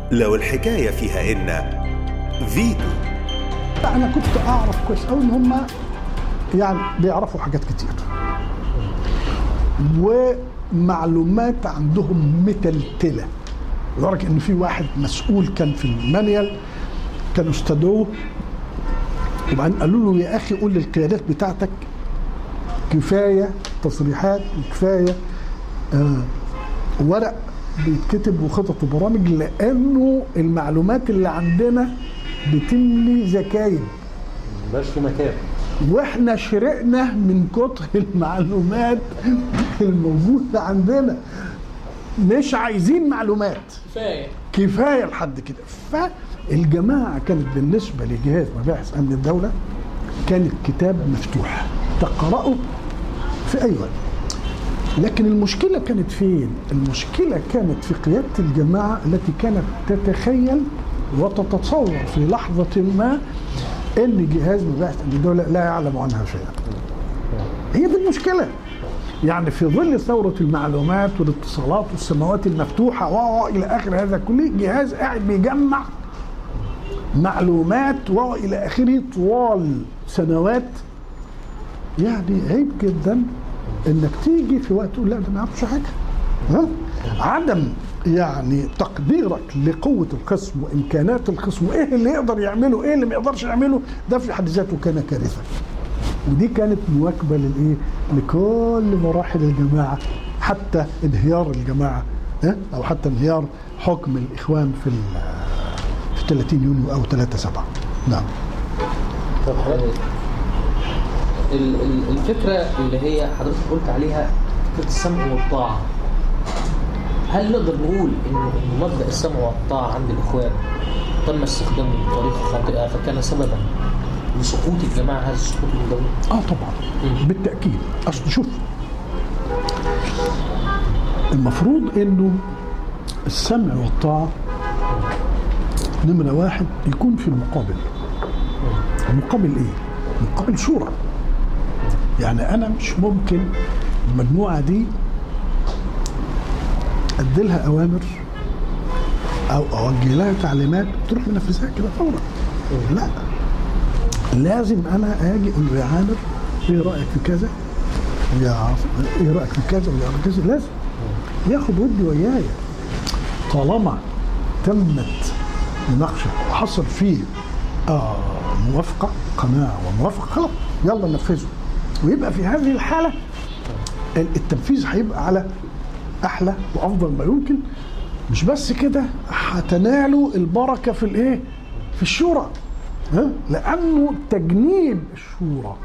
لو الحكاية فيها إن فيتو. أنا كنت أعرف كويس أوي إن هم يعني بيعرفوا حاجات كتير ومعلومات عندهم متلتلة، لدرجة إن في واحد مسؤول كان في المانيال كانوا استدعوه وبعدين قالوا له يا أخي قول للقيادات بتاعتك كفاية تصريحات وكفاية ورق بيتكتب وخطط وبرامج، لأنه المعلومات اللي عندنا بتملي زكاين مبقاش في مكان، واحنا شرقنا من كتر المعلومات الموجودة عندنا، مش عايزين معلومات، كفاية لحد كده. فالجماعة كانت بالنسبة لجهاز مباحث أمن الدولة كانت كتاب مفتوح تقرأه في أي وقت. لكن المشكلة كانت فين؟ المشكلة كانت في قيادة الجماعة التي كانت تتخيل وتتصور في لحظة ما أن جهاز مباحث أمن الدولة لا يعلم عنها شيئا. هي دي المشكلة. يعني في ظل ثورة المعلومات والاتصالات والسماوات المفتوحة وإلى آخر هذا كله، جهاز قاعد بيجمع معلومات وإلى آخره طوال سنوات. يعني عيب جدا انك تيجي في وقت تقول لا ده ما يعرفش حاجه. عدم يعني تقديرك لقوه الخصم وامكانات الخصم وايه اللي يقدر يعمله ايه اللي ما يقدرش يعمله، ده في حد ذاته كان كارثه. ودي كانت مواكبه للايه؟ لكل مراحل الجماعه، حتى انهيار الجماعه او حتى انهيار حكم الاخوان في 30 يونيو او 3/7. نعم. طب الفكرة اللي هي حضرتك قلت عليها فكرة السمع والطاعة، هل نقدر نقول إن مبدأ السمع والطاعة عند الإخوان تم استخدامه بطريقة خاطئة فكان سببا لسقوط الجماعة هذا السقوط الدولي؟ طبعا بالتأكيد. أصل شوف، المفروض إنه السمع والطاعة نمرة واحد يكون في المقابل. المقابل إيه؟ مقابل شورى. يعني أنا مش ممكن المجموعة دي أديلها أوامر أو أوجه لها تعليمات تروح منفذها كده فورا. لا، لازم أنا أجي أقول له يا عامر إيه رأيك في كذا؟ يا عاصم إيه رأيك في كذا؟ ويا كذا. لازم ياخد ودي وياي. طالما تمت مناقشة وحصل فيه موافقة قناعة وموافقة، خلاص يلا ننفذه. ويبقى في هذه الحالة التنفيذ هيبقى على أحلى وأفضل ما يمكن. مش بس كده، هتنالوا البركة في الإيه؟ في الشورى. لأنه تجنيب الشورى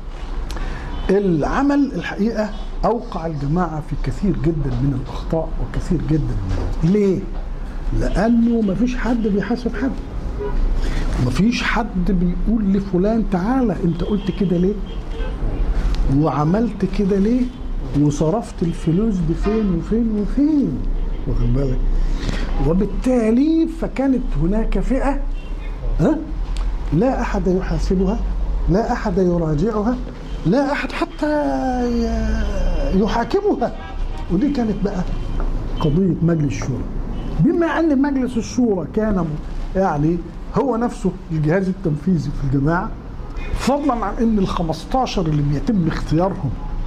العمل الحقيقة أوقع الجماعة في كثير جدا من الأخطاء وكثير جدا من ليه؟ لأنه مفيش حد بيحاسب حد، مفيش حد بيقول لفلان تعالى انت قلت كده ليه وعملت كده ليه وصرفت الفلوس دي فين وفين وفين، واخد بالك؟ وبالتالي فكانت هناك فئة لا أحد يحاسبها، لا أحد يراجعها، لا أحد حتى يحاكمها. ودي كانت بقى قضية مجلس الشورى. بما أن مجلس الشورى كان يعني هو نفسه الجهاز التنفيذي في الجماعة، فضلا عن ان ال15 اللي بيتم اختيارهم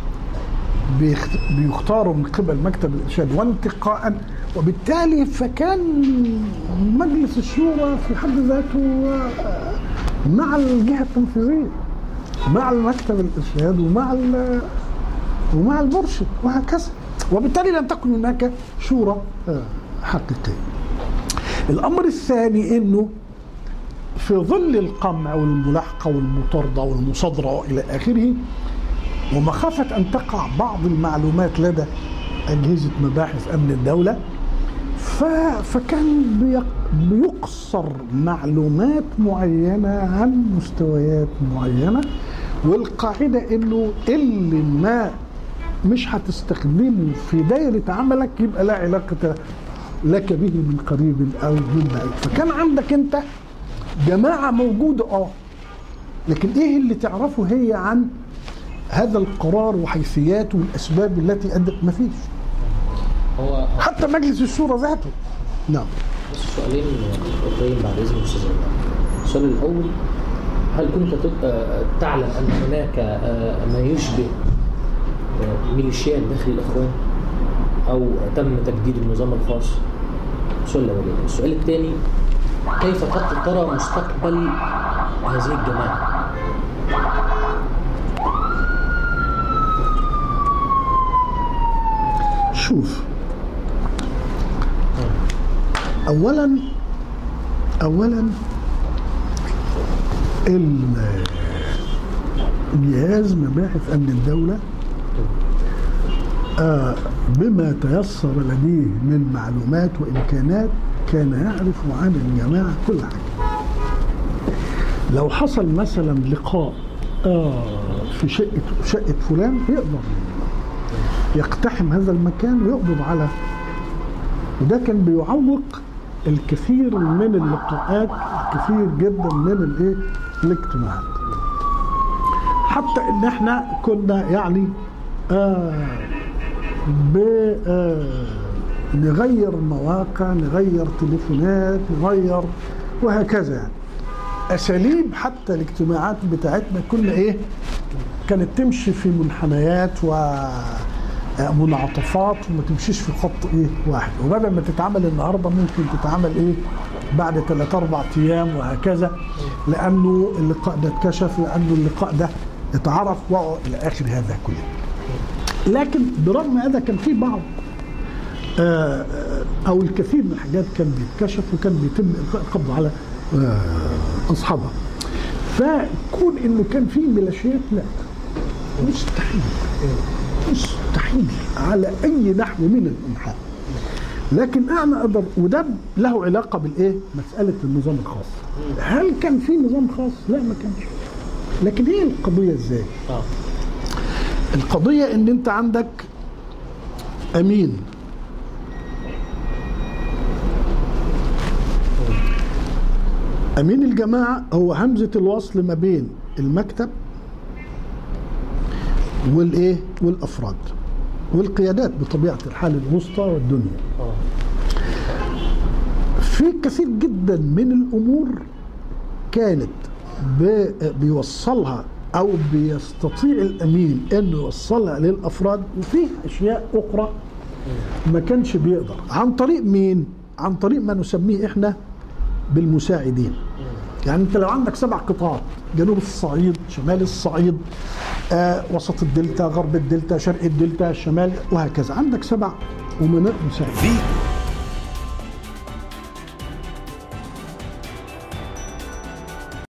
بيختاروا من قبل مكتب الارشاد وانتقاء، وبالتالي فكان مجلس الشورى في حد ذاته مع الجهة التنفيذية، مع المكتب الارشاد ومع المرشد وهكذا. وبالتالي لم تكن هناك شورى حقيقية. الامر الثاني انه في ظل القمع والملاحقة والمطاردة والمصادرة وإلى آخره، ومخافة أن تقع بعض المعلومات لدى أجهزة مباحث أمن الدولة، فكان بيقصر معلومات معينة عن مستويات معينة، والقاعدة إنه اللي ما مش هتستخدمه في دائرة عملك يبقى لا علاقة لك به من قريب أو من بعيد. فكان عندك أنت جماعة موجودة لكن ايه اللي تعرفه هي عن هذا القرار وحيثياته والاسباب التي ادت؟ مفيش. حتى مجلس الشورى ذاته. نعم. بس سؤالين اخرين بعد اذن الاستاذ. السؤال الاول، هل كنت تعلم ان هناك ما يشبه ميليشيات داخل الاخوان او تم تجديد النظام الخاص؟ السؤال الاولاني. السؤال الثاني، كيف قد ترى مستقبل هذه الجماعه؟ شوف، اولا الجهاز مباحث امن الدوله بما تيسر لديه من معلومات وامكانات كان يعرف عن الجماعه كل حاجه. لو حصل مثلا لقاء في شقه فلان، يقدر يقتحم هذا المكان ويقبض على، وده كان بيعوق الكثير من اللقاءات، الكثير جدا من الاجتماعات. حتى ان احنا كنا يعني نغير مواقع، نغير تليفونات، نغير وهكذا. يعني اساليب حتى الاجتماعات بتاعتنا كنا كانت تمشي في منحنيات ومنعطفات وما تمشيش في خط واحد، وبدل ما تتعمل النهارده ممكن تتعمل بعد 3-4 ايام وهكذا، لانه اللقاء ده اتكشف، لانه اللقاء ده اتعرف والى اخر هذا كله. لكن برغم هذا كان في بعض او الكثير من الحاجات كان بيتكشف وكان بيتم القاء القبض على اصحابها. فكون انه كان في ميليشيات، لا، مستحيل على اي نحو من الانحاء. لكن انا اقدر، وده له علاقه مساله النظام الخاص. هل كان في نظام خاص؟ لا، ما كانش. لكن هي القضيه ازاي؟ القضيه ان انت عندك امين، امين الجماعه هو همزه الوصل ما بين المكتب والافراد والقيادات بطبيعه الحال الوسطى والدنيا. في كثير جدا من الامور كانت بيوصلها او بيستطيع الامين انه يوصلها للافراد، وفي اشياء اخرى ما كانش بيقدر. عن طريق مين؟ عن طريق ما نسميه احنا بالمساعدين. يعني انت لو عندك 7 قطاعات، جنوب الصعيد، شمال الصعيد، وسط الدلتا، غرب الدلتا، شرق الدلتا، الشمال، وهكذا، عندك 7 أمناء مساعدين.